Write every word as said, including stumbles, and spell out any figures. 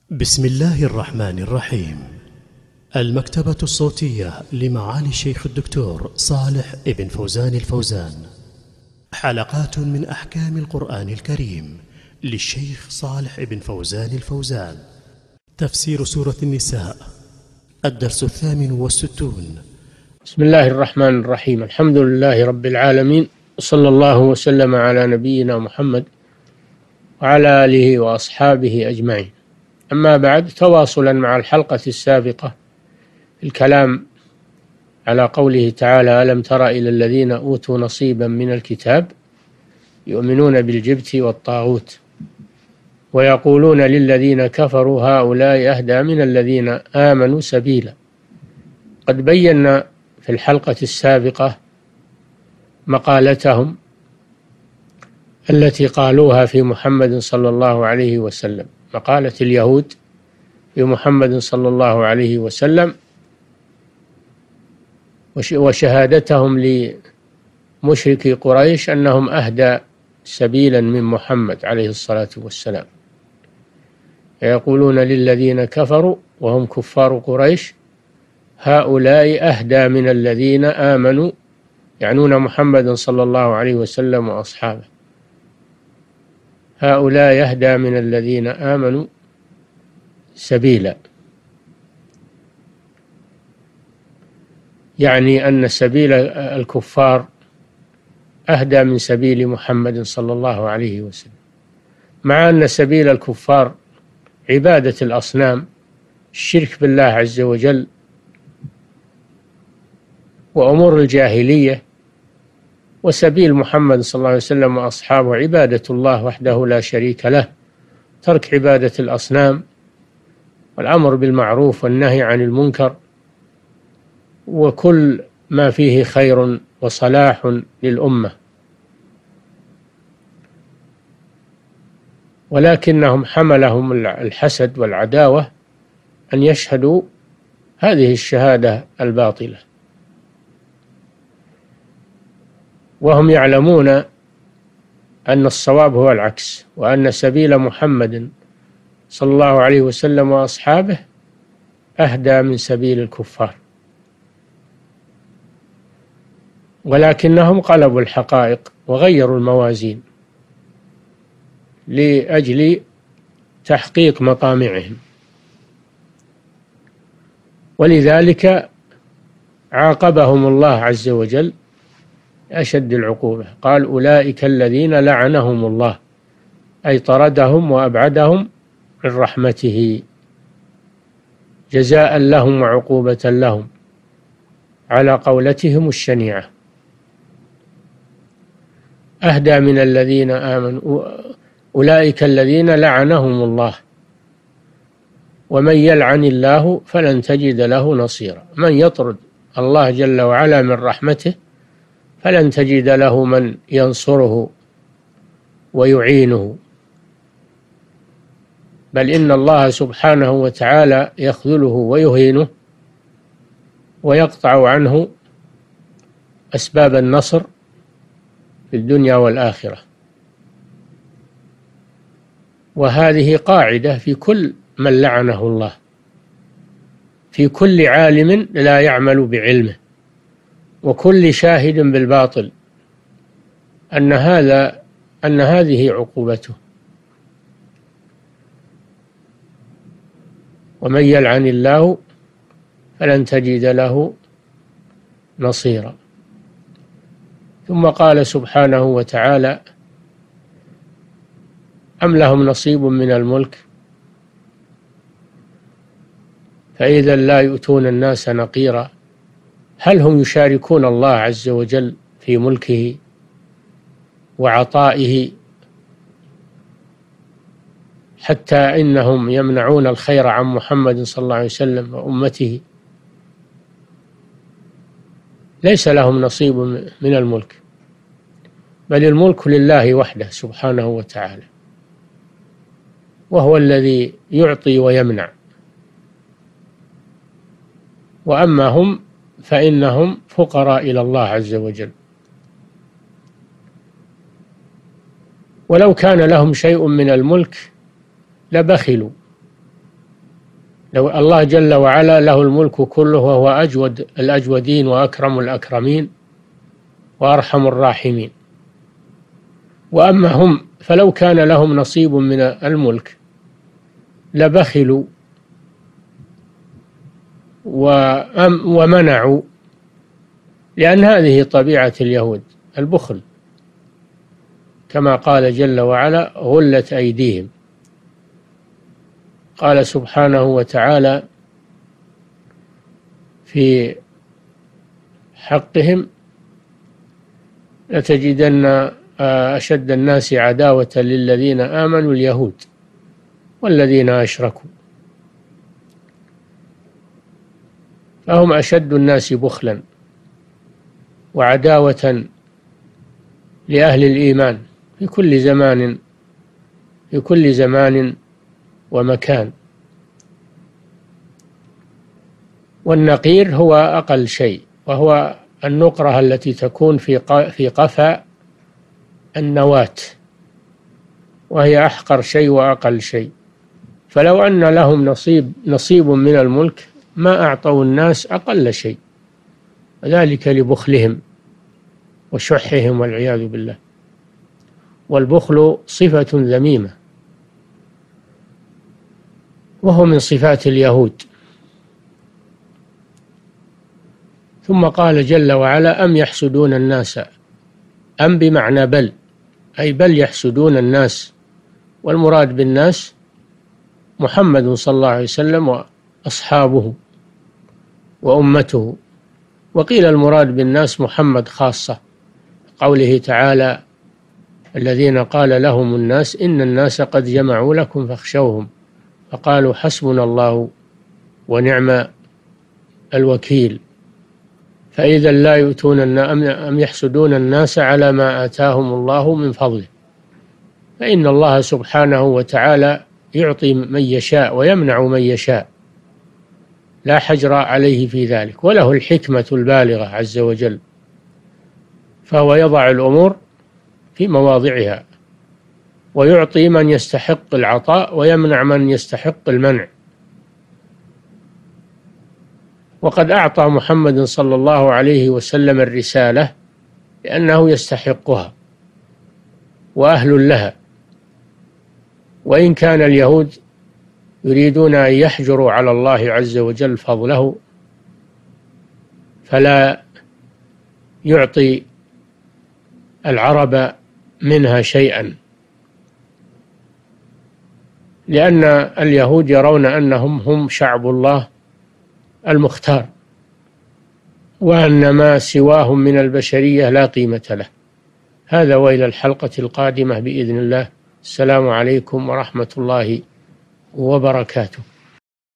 بسم الله الرحمن الرحيم. المكتبة الصوتية لمعالي الشيخ الدكتور صالح ابن فوزان الفوزان، حلقات من أحكام القرآن الكريم للشيخ صالح ابن فوزان الفوزان. تفسير سورة النساء، الدرس الثامن والستون. بسم الله الرحمن الرحيم. الحمد لله رب العالمين، وصلى الله وسلم على نبينا محمد وعلى آله وأصحابه أجمعين. أما بعد، تواصلا مع الحلقة السابقة الكلام على قوله تعالى: ألم تر إلى الذين أوتوا نصيبا من الكتاب يؤمنون بالجبت والطاغوت ويقولون للذين كفروا هؤلاء أهدى من الذين آمنوا سبيلا. قد بينا في الحلقة السابقة مقالتهم التي قالوها في محمد صلى الله عليه وسلم، مقالة اليهود في محمد صلى الله عليه وسلم، وشهادتهم لمشركي قريش أنهم أهدى سبيلا من محمد عليه الصلاة والسلام. يقولون للذين كفروا وهم كفار قريش هؤلاء أهدى من الذين آمنوا، يعنون محمد صلى الله عليه وسلم وأصحابه، هؤلاء يهدى من الذين آمنوا سبيلا، يعني أن سبيل الكفار أهدى من سبيل محمد صلى الله عليه وسلم، مع أن سبيل الكفار عبادة الأصنام، الشرك بالله عز وجل، وأمور الجاهلية. وسبيل محمد صلى الله عليه وسلم وأصحابه عبادة الله وحده لا شريك له، ترك عبادة الأصنام والأمر بالمعروف والنهي عن المنكر، وكل ما فيه خير وصلاح للأمة. ولكنهم حملهم الحسد والعداوة أن يشهدوا هذه الشهادة الباطلة، وهم يعلمون أن الصواب هو العكس، وأن سبيل محمد صلى الله عليه وسلم وأصحابه أهدى من سبيل الكفار، ولكنهم قلبوا الحقائق وغيروا الموازين لأجل تحقيق مطامعهم، ولذلك عاقبهم الله عز وجل أشد العقوبة. قال: أولئك الذين لعنهم الله، أي طردهم وأبعدهم من رحمته جزاء لهم وعقوبة لهم على قولتهم الشنيعة. أهدى من الذين آمنوا، أولئك الذين لعنهم الله، ومن يلعن الله فلن تجد له نصيرا. من يطرد الله جل وعلا من رحمته فلن تجد له من ينصره ويعينه، بل إن الله سبحانه وتعالى يخذله ويهينه ويقطع عنه أسباب النصر في الدنيا والآخرة. وهذه قاعدة في كل من لعنه الله، في كل عالم لا يعمل بعلمه، وكل شاهد بالباطل، أن هذا أن هذه عقوبته. ومن يلعن الله فلن تجد له نصيرا. ثم قال سبحانه وتعالى: أم لهم نصيب من الملك فإذا لا يؤتون الناس نقيرا. هل هم يشاركون الله عز وجل في ملكه وعطائه، حتى إنهم يمنعون الخير عن محمد صلى الله عليه وسلم وأمته؟ ليس لهم نصيب من الملك، بل الملك لله وحده سبحانه وتعالى، وهو الذي يعطي ويمنع. وأما هم فإنهم فقراء إلى الله عز وجل. ولو كان لهم شيء من الملك لبخلوا لو الله جل وعلا له الملك كله وهو أجود الأجودين وأكرم الأكرمين وأرحم الراحمين. وأما هم فلو كان لهم نصيب من الملك لبخلوا ومنعوا، لأن هذه طبيعة اليهود البخل، كما قال جل وعلا غلت أيديهم. قال سبحانه وتعالى في حقهم لتجدن أشد الناس عداوة للذين آمنوا اليهود والذين أشركوا، فهم أشد الناس بخلا وعداوة لأهل الإيمان في كل زمان في كل زمان ومكان. والنقير هو أقل شيء، وهو النقرة التي تكون في في قفا النواة، وهي أحقر شيء وأقل شيء. فلو أن لهم نصيب نصيب من الملك ما أعطوا الناس أقل شيء، ذلك لبخلهم وشحهم والعياذ بالله. والبخل صفة ذميمة، وهو من صفات اليهود. ثم قال جل وعلا أم يحسدون الناس، أم بمعنى بل، أي بل يحسدون الناس، والمراد بالناس محمد صلى الله عليه وسلم وأصحابه وأمته. وقيل المراد بالناس محمد خاصة، قوله تعالى الذين قال لهم الناس إن الناس قد جمعوا لكم فاخشوهم فقالوا حسبنا الله ونعم الوكيل. فإذا لا يؤتون أم يحسدون الناس على ما آتاهم الله من فضله، فإن الله سبحانه وتعالى يعطي من يشاء ويمنع من يشاء، لا حجر عليه في ذلك، وله الحكمة البالغة عز وجل، فهو يضع الأمور في مواضعها، ويعطي من يستحق العطاء ويمنع من يستحق المنع. وقد أعطى محمد صلى الله عليه وسلم الرسالة لأنه يستحقها وأهل لها، وإن كان اليهود يريدون أن يحجروا على الله عز وجل فضله، فلا يعطي العرب منها شيئا، لأن اليهود يرون أنهم هم شعب الله المختار، وأن ما سواهم من البشرية لا قيمة له. هذا وإلى الحلقة القادمة بإذن الله. السلام عليكم ورحمة الله وبركاته.